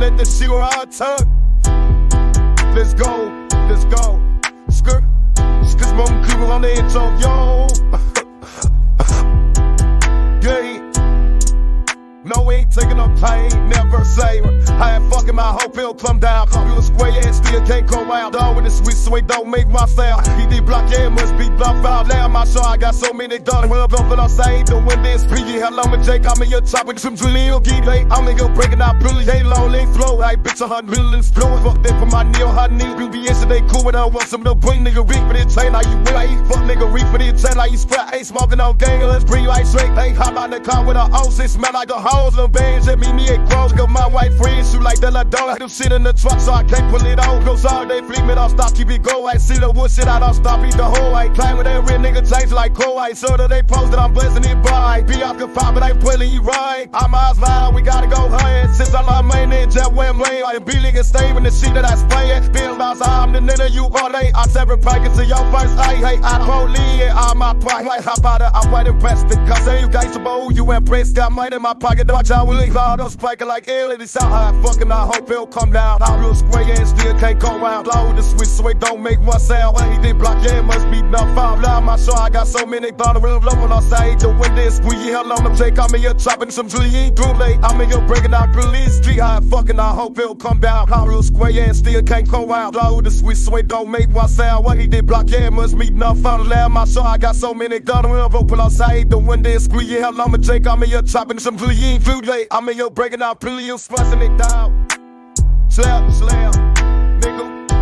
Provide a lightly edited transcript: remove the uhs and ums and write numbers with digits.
let the shit around tongue. Let's go, let's go. Skirt, skis mom creeping on the edge of yo. Yeah. No, we ain't taking no pain, never say I ain't fucking my hope he'll come down. You a square, yeah, still can't come out. Dog with the sweet, so it don't make my sound. He did block, yeah, must be blocked out. Now my show, I got so many done. Well, up on side, the wind is pretty. Hello, and Jake, I'm in your top with some drilling. I'm in your breaking out, really ain't low, ain't flow. I bitch 100 million flow. Fuck that for my knee, her knee. You be yesterday cool with her. Want some to bring nigga reef for the chain. Like you will, I eat fuck nigga reef for the chain. Like you scrap, ain't smoking on gang. Let's bring you like straight. Hey, hop out the car with her oats. It smell like a hose. Them bands that meet me at cross. Got my white friends shoot like that. I don't have them shit in the truck, so I can't pull it on. Goes all day, fleet me, don't stop, keep it go. I see the wood shit, I don't stop, eat the whole. I climb with that real nigga, change like cold. I so that they post that I'm blessing it by. Be off the pop, but I ain't pulling you right. I'm eyes loud, we gotta go higher. Since I love my name, Jeff Wham Lane. I be nigga stay with the shit that I spray it. Bill bounce, I'm the nigga you all day. I several packets to your first eye. Hey, I don't lean it, I'm my pride. Like hop out of, I'm white impressed. Cause say you guys bowl, you impressed. Got money in my pocket, dodge out with leave all those spiking like aliens. Out high, fucking, I hope it'll come down. I real square, yeah, still can't go round. Blow with the switch so it don't make one sound. When he did block, yeah, it must be enough found. Loud my show, I got so many thought real low on our side. The wind is squeaky, hell on them take. I'm in here chopping some tree, ain't too late. I'm in here breaking out release street high, fucking, I hope it'll come down. I real square, yeah, still can't go round. Blow with the switch so it don't make one sound. When he did block, yeah, it must be enough found. Loud my show, I got so many thought real open outside. The wind is squeaky, hell on my take. I'm in here chopping some tree, ain't too late. I'm in here breaking out, pulling you, slicing it down. Slap, slap, nigga.